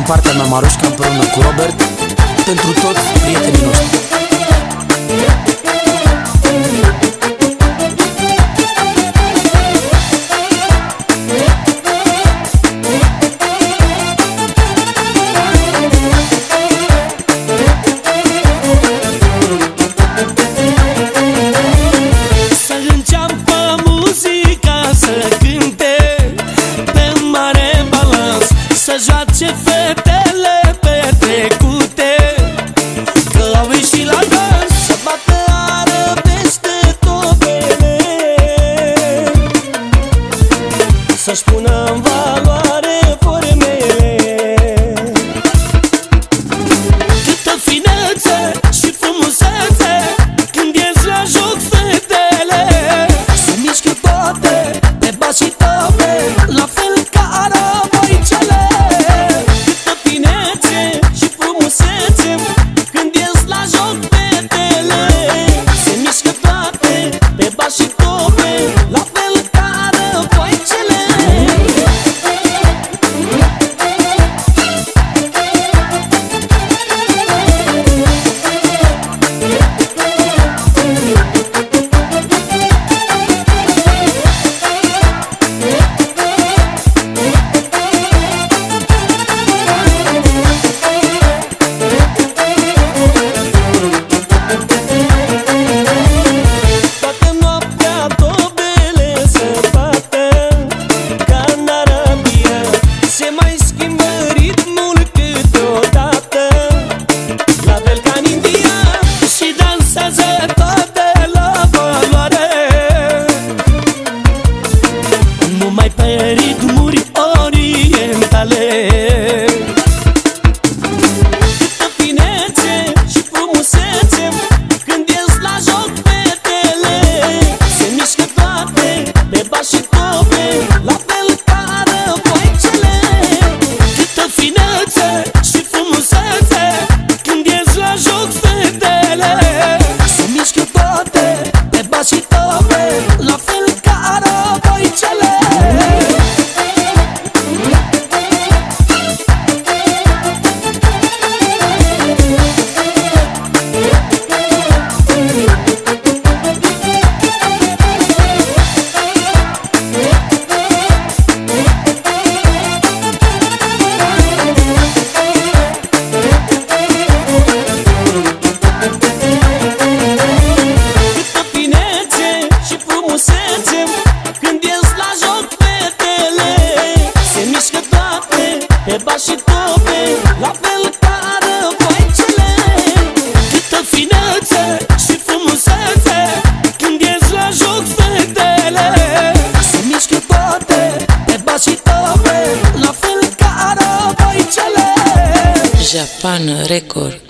partea mea Marușca împreună cu Robert, pentru toți prietenii noștri. Să joace fetele petrecute, că au ieșit la dans, să bată arăbește tobele, să-și pună în valoare formele. Câtă finețe și frumusețe când ies la joc fetele, se mișcă toate pe bas și tobe, la fel ca arăboicele. Pe ritmuri orientale, câtă finețe și frumusețe când ies la joc fetele, se mișcă toate pe bas și tobe, la fel ca arăboicele. Câtă finețe și frumusețe când ies la joc fetele, se mișcă toate pe bas și tobe, la fel ca arăboicele. Când ies la joc fetele, se mișcă toate pe bas și tobe, la fel ca arăboicele. Câtă finețe și frumusețe când ies la joc fetele, se mișcă toate pe bas și tobe, la fel ca arăboicele. Japan Record.